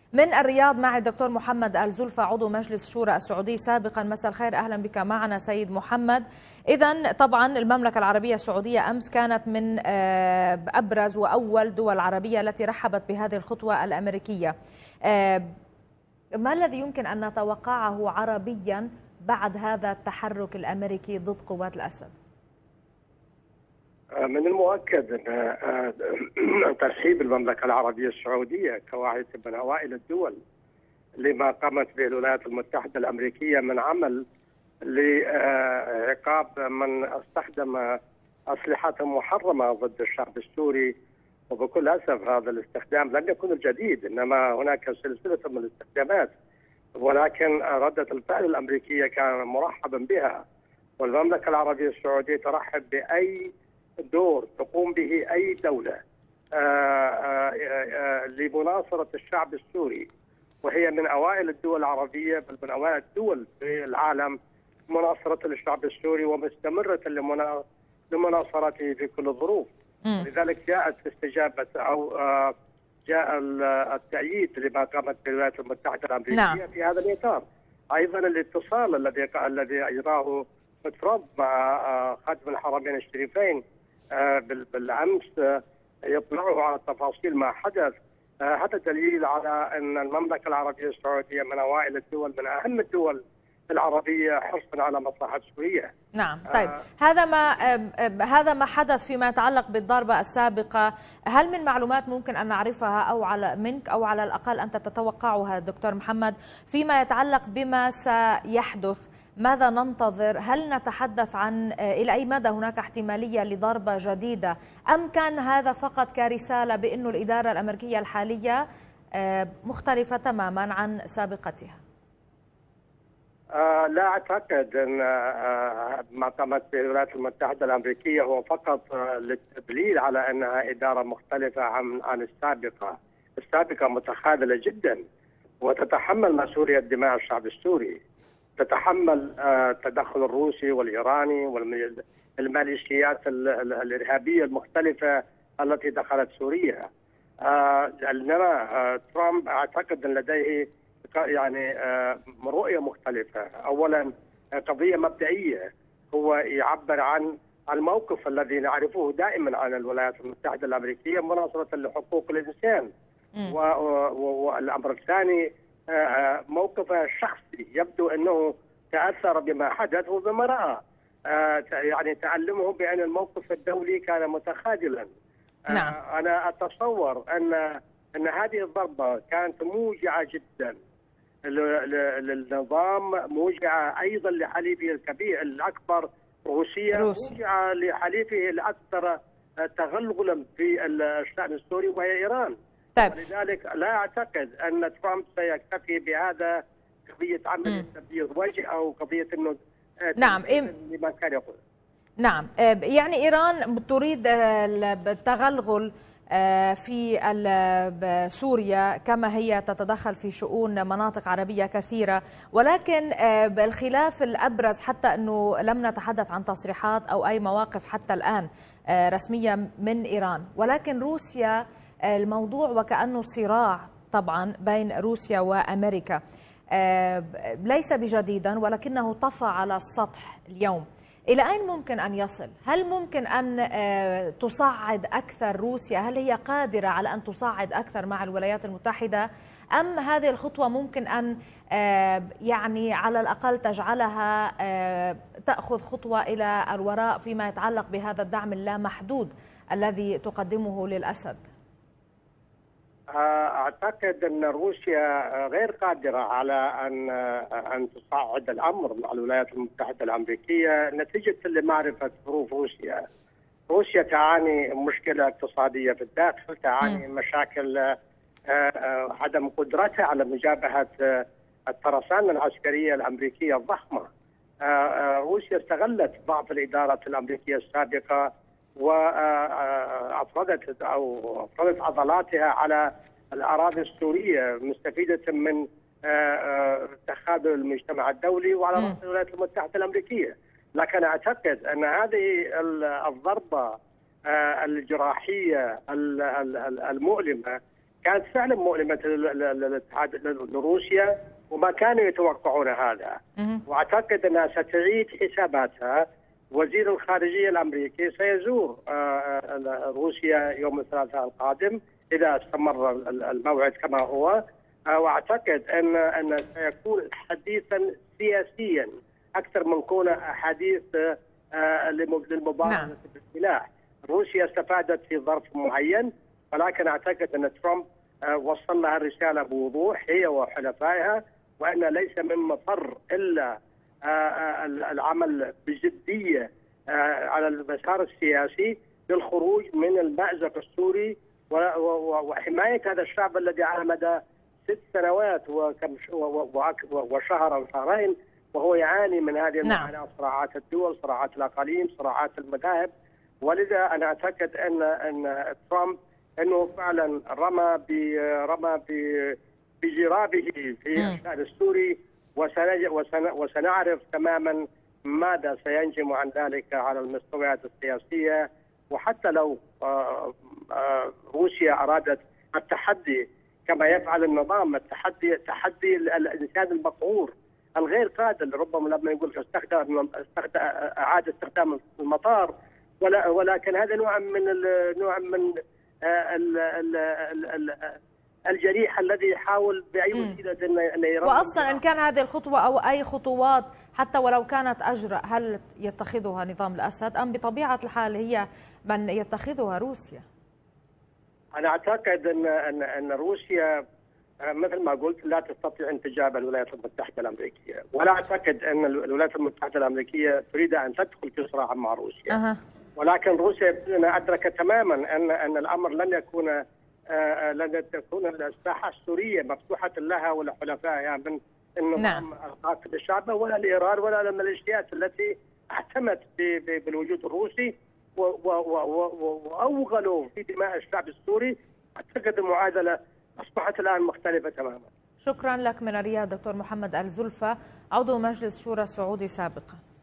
من الرياض معي الدكتور محمد آل زلفى عضو مجلس شورى السعودي سابقا. مساء الخير، أهلا بك معنا سيد محمد. إذا طبعا المملكة العربية السعودية أمس كانت من أبرز وأول دول العربية التي رحبت بهذه الخطوة الأمريكية. ما الذي يمكن أن نتوقعه عربيا بعد هذا التحرك الأمريكي ضد قوات الأسد؟ من المؤكد أن ترحيب المملكة العربية السعودية كواحدة من أوائل الدول لما قامت به الولايات المتحدة الأمريكية من عمل لعقاب من استخدم أسلحة محرمة ضد الشعب السوري. وبكل أسف هذا الاستخدام لم يكن الجديد، إنما هناك سلسلة من الاستخدامات، ولكن ردة الفعل الأمريكية كان مرحبا بها. والمملكة العربية السعودية ترحب بأي دور تقوم به أي دولة لمناصرة الشعب السوري، وهي من أوائل الدول العربية بل من أوائل الدول في العالم مناصرة للشعب السوري ومستمرة لمناصرته في كل الظروف. لذلك جاءت استجابة أو جاء التأييد لما قامت به الولايات المتحدة الأمريكية في هذا الإطار. أيضا الاتصال الذي أجراه ترامب مع خادم الحرمين الشريفين بالأمس يطلعوا على تفاصيل ما حدث. هذا دليل على أن المملكة العربية السعودية من أوائل الدول، من أهم الدول العربية حرصا على مصلحة سوريا. نعم، طيب هذا ما حدث فيما يتعلق بالضربة السابقة. هل من معلومات ممكن أن نعرفها أو منك أو على الأقل أنت تتوقعها دكتور محمد فيما يتعلق بما سيحدث؟ ماذا ننتظر؟ هل نتحدث عن إلى أي مدى هناك احتمالية لضربة جديدة، أم كان هذا فقط كرسالة بأن الإدارة الأمريكية الحالية مختلفة تماما عن سابقتها؟ لا أعتقد أن ما قامت به الولايات المتحدة الأمريكية هو فقط للتدليل على أنها إدارة مختلفة عن السابقة. السابقة متخاذلة جدا وتتحمل مسؤولية دماء الشعب السوري، تتحمل التدخل الروسي والإيراني والميليشيات الإرهابية المختلفة التي دخلت سوريا. إنما ترامب أعتقد أن لديه يعني رؤية مختلفة. أولا قضية مبدئية، هو يعبر عن الموقف الذي نعرفه دائما عن الولايات المتحدة الأمريكية مناصرة لحقوق الإنسان. والأمر الثاني موقفه الشخصي، يبدو أنه تأثر بما حدث وبما رأى، يعني تعلمه بأن الموقف الدولي كان متخاذلا. نعم. أنا أتصور أن هذه الضربة كانت موجعة جدا للنظام، موجعة أيضا لحليفه الكبير الأكبر روسيا. موجعة لحليفه الأكثر تغلغلا في الشأن السوري وهي إيران. طيب. ولذلك لا أعتقد أن ترامب سيكتفي بهذا قضية عمل تبييض وجه أو قضية أنه نعم لما كان يقول. نعم، يعني إيران تريد التغلغل في سوريا كما هي تتدخل في شؤون مناطق عربية كثيرة، ولكن الخلاف الأبرز حتى أنه لم نتحدث عن تصريحات أو أي مواقف حتى الآن رسمية من إيران، ولكن روسيا الموضوع وكأنه صراع طبعا بين روسيا وأمريكا ليس بجديدا ولكنه طفى على السطح اليوم. إلى أين ممكن أن يصل؟ هل ممكن أن تصعد أكثر روسيا؟ هل هي قادرة على أن تصعد أكثر مع الولايات المتحدة؟ أم هذه الخطوة ممكن أن يعني على الأقل تجعلها تأخذ خطوة إلى الوراء فيما يتعلق بهذا الدعم اللامحدود الذي تقدمه للأسد؟ أعتقد أن روسيا غير قادرة على أن تصعد الأمر مع الولايات المتحدة الأمريكية نتيجة لمعرفة ظروف روسيا. روسيا تعاني مشكلة اقتصادية في الداخل، تعاني مشاكل عدم قدرتها على مجابهة الترسانة العسكرية الأمريكية الضخمة. روسيا استغلت ضعف الإدارة الأمريكية السابقة وأفرضت عضلاتها على الأراضي السورية مستفيدة من تخاذل المجتمع الدولي وعلى رأس الولايات المتحدة الأمريكية. لكن أعتقد أن هذه الضربة الجراحية المؤلمة كانت فعلا مؤلمه للاتحاد لروسيا، وما كانوا يتوقعون هذا. واعتقد انها ستعيد حساباتها. وزير الخارجيه الامريكي سيزور روسيا يوم الثلاثاء القادم اذا استمر الموعد كما هو. واعتقد ان سيكون حديثا سياسيا اكثر من كونه حديث للمبارزه بالسلاح. روسيا استفادت في ظرف معين، ولكن اعتقد ان ترامب وصل لها الرساله بوضوح هي وحلفائها، وان ليس من مفر الا العمل بجديه على المسار السياسي للخروج من المأزق السوري وحمايه هذا الشعب الذي على مدى 6 سنوات وشهر او شهرين وهو يعاني من هذه المعاناه، صراعات الدول، صراعات الاقاليم، صراعات المذاهب. ولذا انا اعتقد ان ترامب انه فعلا رمى بجرابه في الشأن السوري، وسنعرف تماما ماذا سينجم عن ذلك على المستويات السياسيه. وحتى لو روسيا ارادت التحدي كما يفعل النظام، تحدي الانسان المقهور الغير قادر، ربما لما يقول اعاد استخدام المطار، ولكن هذا نوع من الجريح الذي يحاول باي وسيله ان يرد. واصلا ان كان هذه الخطوه او اي خطوات حتى ولو كانت اجرأ، هل يتخذها نظام الاسد ام بطبيعه الحال هي من يتخذها روسيا؟ انا اعتقد ان روسيا مثل ما قلت لا تستطيع انتجاب الولايات المتحده الامريكيه، ولا اعتقد ان الولايات المتحده الامريكيه تريد ان تدخل في صراع مع روسيا. ولكن روسيا ادركت تماما ان الامر لن تكون الساحه السوريه مفتوحه لها ولحلفائها من النظام القاتل الشعب، ولا لايران ولا للميليشيات التي اعتمت بالوجود الروسي واوغلوا في دماء الشعب السوري. اعتقد المعادله اصبحت الان مختلفه تماما. شكرا لك من الرياض دكتور محمد الزلفى، عضو مجلس شورى السعودي سابقا.